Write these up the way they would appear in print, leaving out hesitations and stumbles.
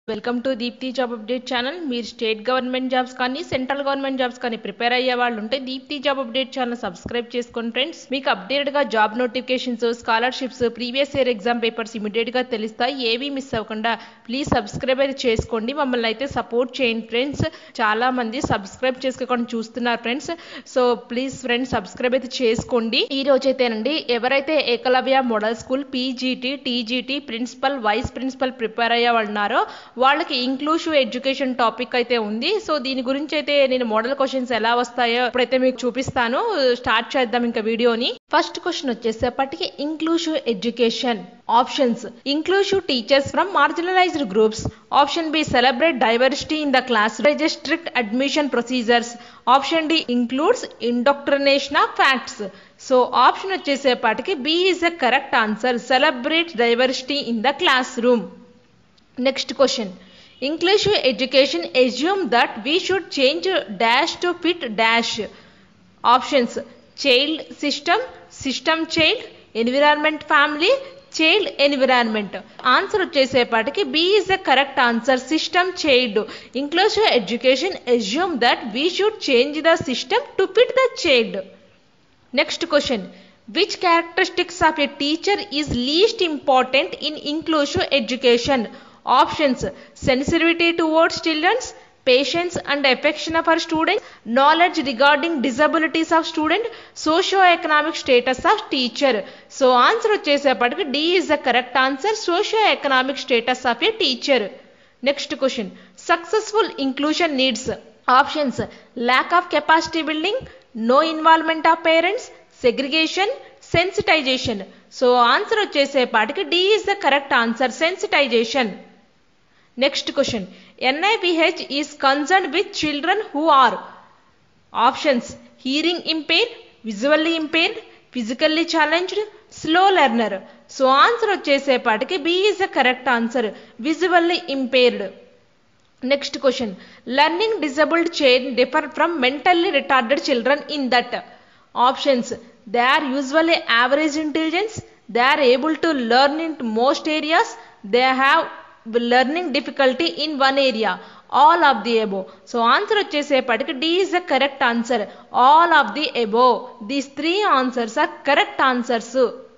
Welcome to Deepthi job update channel. మీరు state government jobs కానీ central government jobs కానీ prepare అయ్యే వాళ్ళు ఉంటే Deepthi job update channel subscribe చేసుకోండి ఫ్రెండ్స్. మీకు అప్డేటెడ్ గా job notifications, scholarships, previous year exam papers immediate గా తెలుస్తాయి. ఏవి మిస్ అవ్వకుండా ప్లీజ్ సబ్స్క్రైబ్ అయితే చేసుకోండి. మమ్మల్ని అయితే సపోర్ట్ చేయండి ఫ్రెండ్స్. చాలా మంది సబ్స్క్రైబ్ చేసుకోకుండా చూస్తున్నారు friends. So please friends subscribe అయితే చేసుకోండి. ఈ రోజైతేనండి ఎవరైతే Eklavya model school PGT, TGT principal, vice principal prepare అయ్యే వాళ్ళు ఉన్నారో వాళ్ళకి ఇంక్లూసివ్ ఎడ్యుకేషన్ టాపిక్ అయితే ఉంది. సో దీని గురించి అయితే నేను మోడల్ క్వశ్చన్స్ ఎలా వస్తాయో ఇప్పుడైతే మీకు చూపిస్తాను. స్టార్ట్ చేద్దాం ఇంకా వీడియోని. ఫస్ట్ క్వశ్చన్ వచ్చేసేపటికి inclusive education. Options: inclusive teachers from marginalized groups. Option B celebrate diversity in the class, strict admission procedures. Option D includes indoctrination of facts. So option వచ్చేసేపటికి B is the correct answer, celebrate diversity in the class room. Next question. Inclusive education assume that we should change dash to fit dash. Options: child system, system child, environment family, child environment. Answer వచ్చేసేపటికి B is the correct answer, system child. Inclusive education assume that we should change the system to fit the child. Next question. Which characteristics of a teacher is least important in inclusive education? Options: sensitivity towards children, patience and affection for students, knowledge regarding disabilities of student, socio-economic status of teacher. So answer వచ్చేసేపటికి D is the correct answer, socio-economic status of a teacher. Next question. Successful inclusion needs. Options: lack of capacity building, no involvement of parents, segregation, sensitization. So answer వచ్చేసేపటికి D is the correct answer, sensitization. Next question. NIPH is concerned with children who are. Options: hearing impaired, visually impaired, physically challenged, slow learner. So answer వచ్చేసేపటికి B is the correct answer, visually impaired. Next question. Learning disabled children differ from mentally retarded children in that. Options: they are usually average intelligence, they are able to learn in most areas, they have learning difficulty in one area, all of the above. So answer వచ్చేసేపటికి D is the correct answer, all of the above. These three answers are correct answers.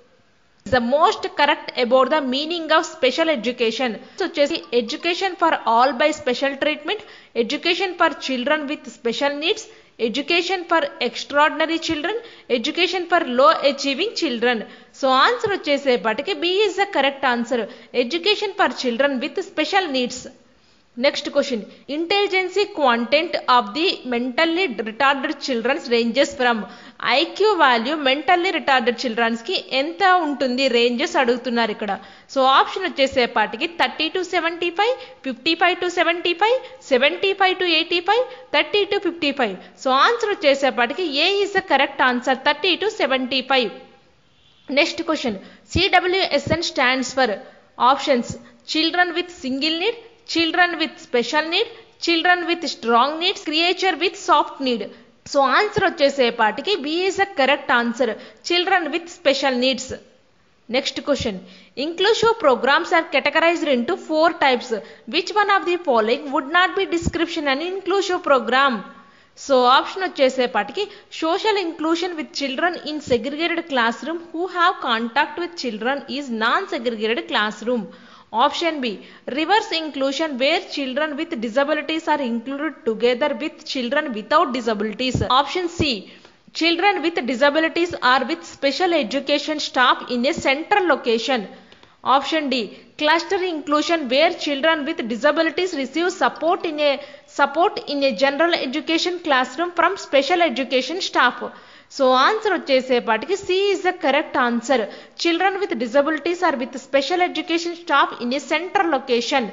The most correct about the meaning of special education. So వచ్చేసి education for all by special treatment, education for children with special needs, education for extraordinary children, education for low achieving children. So answer వచ్చేసేపటికి B is the correct answer, education for children with special needs. Next question. Intelligence content of the mentally retarded children ranges from. IQ value mentally retarded children కి ఎంత ఉంటుంది ranges అడుగుతున్నారు ఇక్కడ. So option వచ్చేసేపటికి 30 to 75, 55 to 75, 75 to 85, 30 to 55. So answer వచ్చేసేపటికి A is the correct answer, 30 to 75. Next question. CWSN stands for. Options: children with single need, children with special need, children with strong needs, creature with soft need. So answer వచ్చేసేపటికి B is the correct answer, children with special needs. Next question. Inclusive programs are categorized into 4 types. Which one of the following would not be description an inclusive program? So option వచ్చేసేపటికి social inclusion with children in segregated class room who have contact with children is non segregated class room. Option B reverse inclusion where children with disabilities are included together with children without disabilities. Option C children with disabilities are with special education staff in a central location. Option D cluster inclusion where children with disabilities receive support in a general education classroom from special education staff. So answer వచ్చేసేపటికి C is the correct answer, children with disabilities are with special education staff in a central location.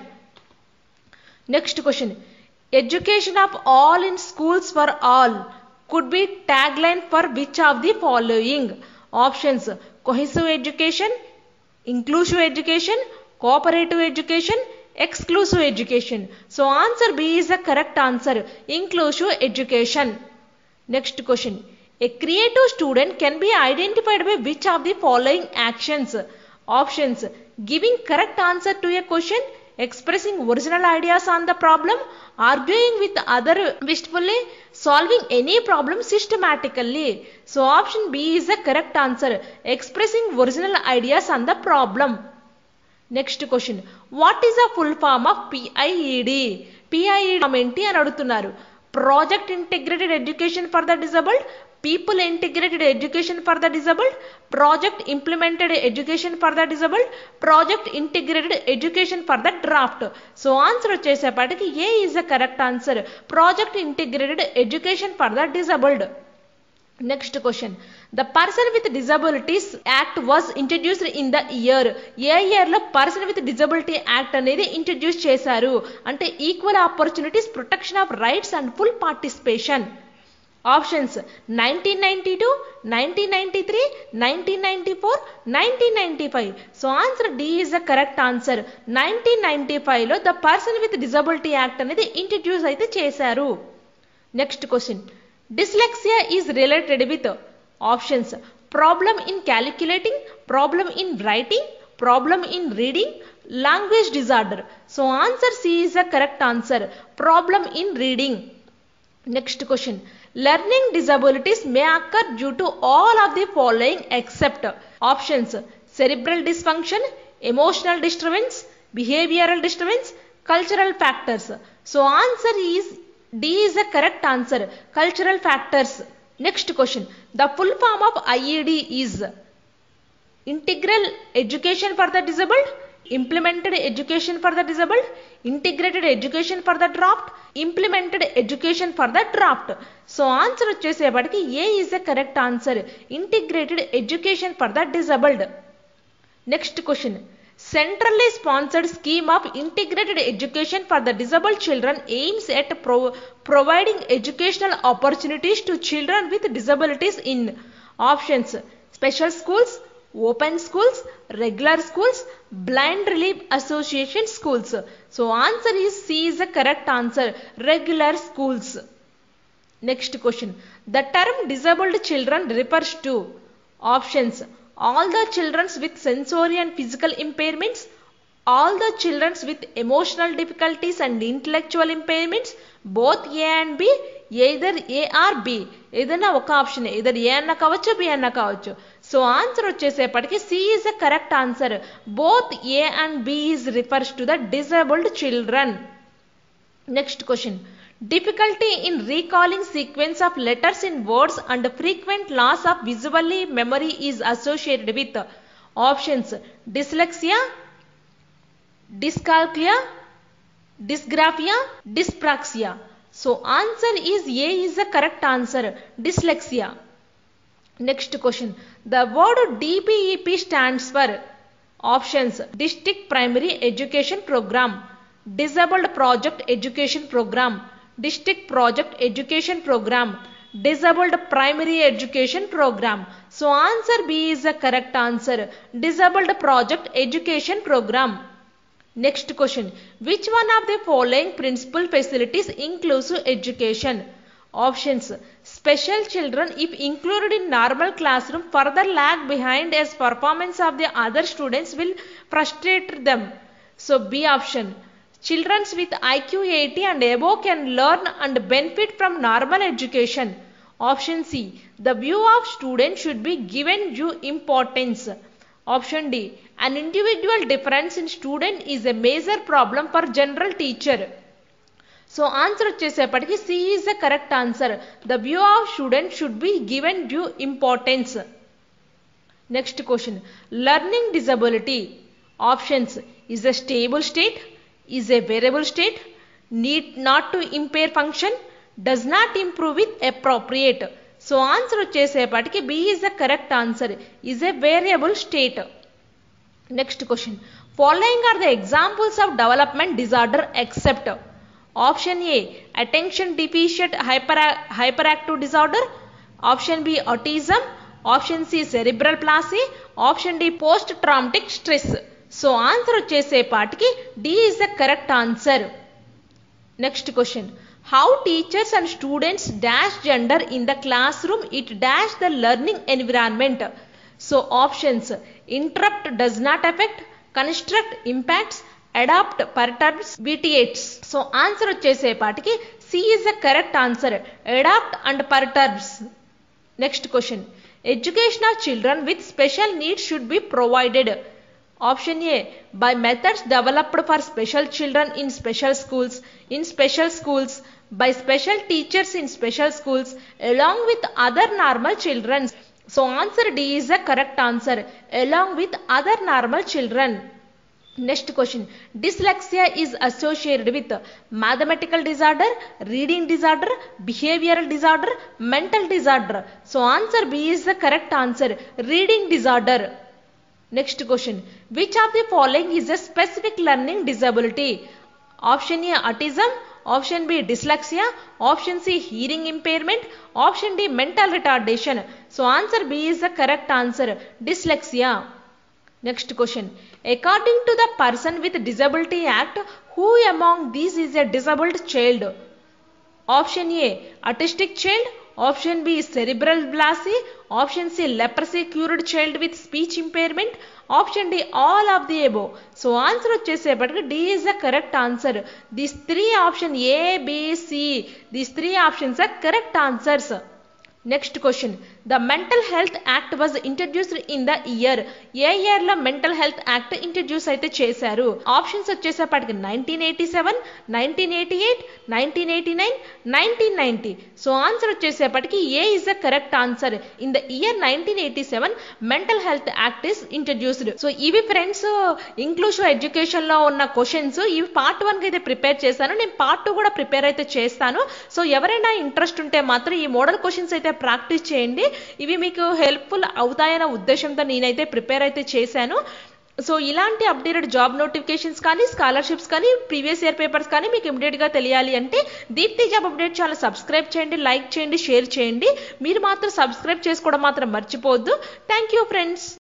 Next question. Education of all in schools for all could be tagline for which of the following? Options: cohesive education, inclusive education, cooperative education, exclusive education. So answer B is the correct answer, inclusive education. Next question. A creative student can be identified by which of the following actions? Options: giving correct answer to a question, expressing original ideas on the problem, arguing with other wistfully, solving any problem systematically. So option B is the correct answer, expressing original ideas on the problem. Next question, what is the full form of PIED? PIED ఏంటి అని అడుగుతున్నారు. Project integrated education for the disabled, people integrated education for the disabled, project implemented education for the disabled, project integrated education for the draft. So answer వచ్చేసేపటికి A is the correct answer, project integrated education for the disabled. Next question, the person with disabilities act was introduced in the year. ఏ year లో person with disability act అనేది introduce చేశారు అంటే equal opportunities, protection of rights and full participation. Options 1992, 1993, 1994, 1995. So answer D is the correct answer. 1995 లో the person with disability act అనేది introduce అయితే చేశారు. Next question, dyslexia is related with options problem in calculating, problem in writing, problem in reading, language disorder. So answer C is the correct answer, problem in reading. Next question, learning disabilities may occur due to all of the following except options cerebral dysfunction, emotional disturbance, behavioral disturbance, cultural factors. So answer is D is the correct answer, cultural factors. Next question, the full form of IED is integral education for the disabled, implemented education for the disabled, integrated education for the draft, implemented education for the draft. So answer వచ్చేసేపటికి A is the correct answer, integrated education for the disabled. Next question, centrally sponsored scheme of integrated education for the disabled children aims at providing educational opportunities to children with disabilities in options special schools, open schools, regular schools, blind relief association schools. So answer is C is the correct answer, regular schools. Next question, the term disabled children refers to options all the children with sensory and physical impairments, all the children with emotional difficulties and intellectual impairments, both A and B, either A or B. ఏదైనా ఒక option, either A అన్న కావచ్చు, B అన్న కావచ్చు. So answer వచ్చేసేపటికి C is the correct answer, both A and B is refers to the disabled children. Next question, difficulty in recalling sequence of letters in words and frequent loss of visually memory is associated with options dyslexia, dyscalculia, dysgraphia, dyspraxia. So answer is A is the correct answer, dyslexia. Next question, the word DPEP stands for options district primary education program, disabled project education program, district project education program, disabled primary education program. So answer B is the correct answer, disabled project education program. Next question, which one of the following principal facilities inclusive education? Options special children if included in normal classroom further lag behind as performance of the other students will frustrate them. So B option, children with IQ 80 and above can learn and benefit from normal education. Option C, the view of students should be given due importance. Option D, an individual difference in student is a major problem for general teacher. So answer వచ్చేసేపటికి C is the correct answer, the view of student should be given due importance. Next question, learning disability. Options is a stable state, is a variable state, need not to impair function, does not improve with appropriate. So answer వచ్చేసేపటికి B is the correct answer, is a variable state. Next question, following are the examples of development disorder except option A attention deficit hyperactive disorder, option B autism, option C cerebral palsy, option D post traumatic stress. So answer వచ్చేసేపటికి D is the correct answer. Next question, how teachers and students dash gender in the classroom it dash the learning environment. So options interrupt, does not affect, construct, impacts, adapt perturbs vitiates. So answer వచ్చేసేపాటికి C is the correct answer, adapt and perturbs. Next question, education of children with special needs should be provided. Option A by methods developed for special children in special schools, by special teachers in special schools along with other normal children. So answer D is the correct answer, along with other normal children. Next question, dyslexia is associated with mathematical disorder, reading disorder, behavioral disorder, mental disorder. So answer B is the correct answer, reading disorder. Next question, which of the following is a specific learning disability? Option A autism, option B dyslexia, option C hearing impairment, option D mental retardation. So answer B is the correct answer, dyslexia. Next question, according to the Person with Disability Act, who among these is a disabled child? Option A autistic child, option B cerebral palsy, option C leprosy cured child with speech impairment, option D all of the above. So answer వచ్చేసేపటికి D is the correct answer. These three options A, B, C, these three options are correct answers. Next question, the Mental Health Act was introduced in the year. ఏ year లో mental health act introduce అయితే చేశారు? Options వచ్చేసేపటికి 1987, 1988, 1989, 1990. So answer వచ్చేసేపటికి A is the correct answer. In the year 1987 mental health act is introduced. So ఇవి friends inclusive education లో ఉన్న questions. ఇవి పార్ట్ 1 కి అయితే ప్రిపేర్ చేశాను, నేను పార్ట్ 2 కూడా ప్రిపేర్ అయితే చేస్తాను. సో ఎవరైనా ఇంట్రెస్ట్ ఉంటే మాత్రం ఈ మోడల్ క్వశ్చన్స్ అయితే ప్రాక్టీస్ చేయండి. ఇవి మీకు హెల్ప్ఫుల్ అవుతాయన్న ఉద్దేశంతో నేనైతే ప్రిపేర్ అయితే చేశాను. సో ఇలాంటి అప్డేటెడ్ జాబ్ నోటిఫికేషన్స్ కానీ, స్కాలర్షిప్స్ కానీ, ప్రీవియస్ ఇయర్ పేపర్స్ కానీ మీకు ఇమీడియట్గా తెలియాలి అంటే Deepthi job update channel subscribe చేయండి, లైక్ చేయండి, షేర్ చేయండి. మీరు మాత్రం సబ్స్క్రైబ్ చేసుకోవడం మాత్రం మర్చిపోవద్దు. Thank you friends.